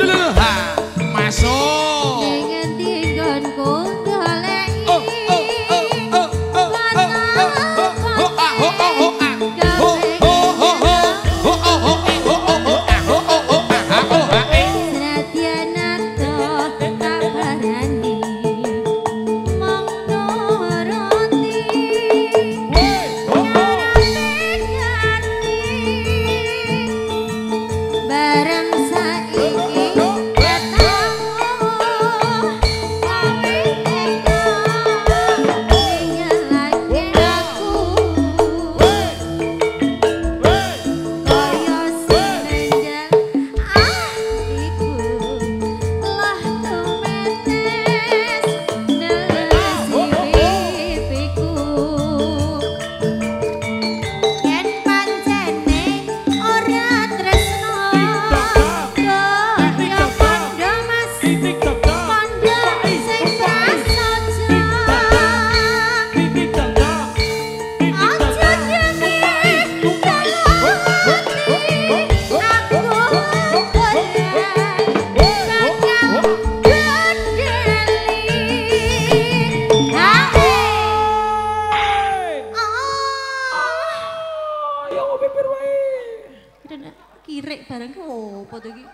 Kirek bareng opo to iki?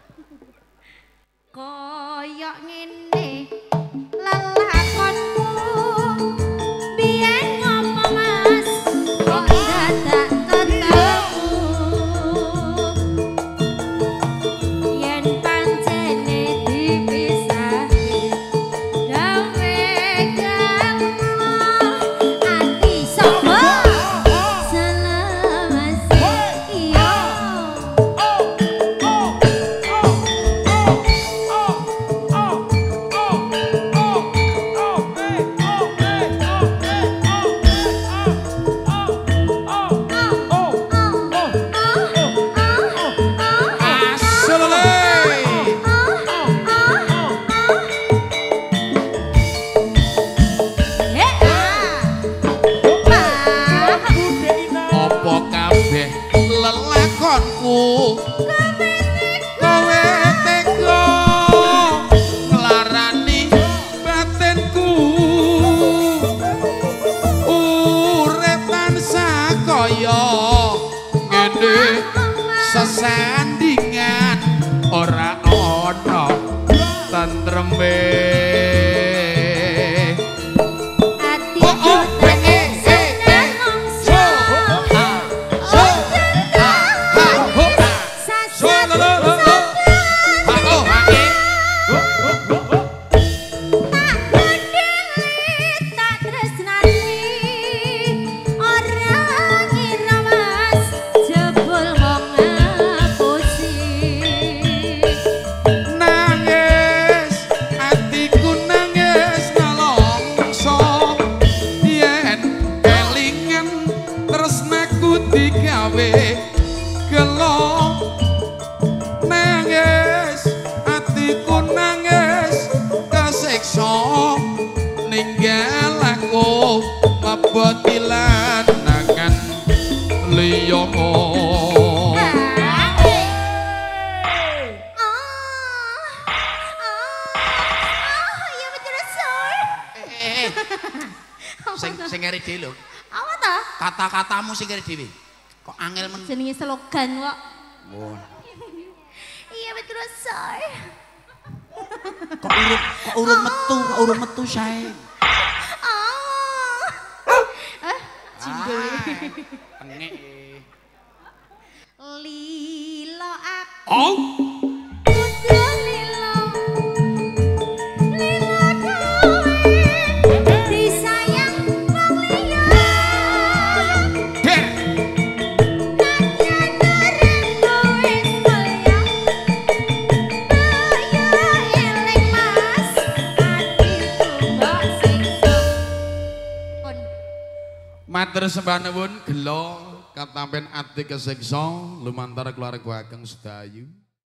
Koyok ngene lelakonmu biyen ngopo Mas kok dadak ketemu yen pancene dipisahi gawe galmo ati sapa selawase iya lelakonku kowe tega nglarani batinku urip tansah kaya ngene sesandingan ora ana tentreme digawe gelo nangis atiku nangis kasiksa ninggal aku maboti lanangan liya sing ngeri dhewe lho. Apa ta? Kata-katamu sing ngeri dhewe. Kok angel men. Jenenge slogan kok. Oh. Iya betul say. Kok urut metu sae. Jindul. Pengek. Lilo aku. Oh. Matur sembah nuwun gelo katampen ati kesiksa lumantar keluarga ageng sedayu.